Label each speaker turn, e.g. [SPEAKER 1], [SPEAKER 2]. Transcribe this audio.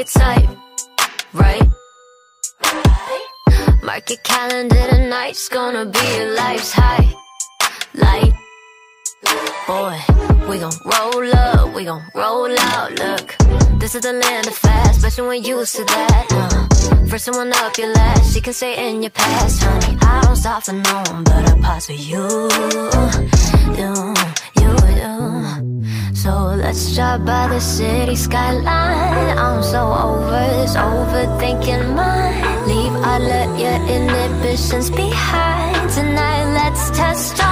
[SPEAKER 1] your type, right? Mark your calendar, tonight's gonna be your life's highlight. Boy, we gon' roll up, we gon' roll out, look. This is the land of fast, especially when used to that. First someone up your last, you can stay in your past, honey. I don't stop for no one, but I pause for you, you. So let's drive by the city skyline. I'm so over this overthinking mind. Leave all of your inhibitions behind. Tonight let's test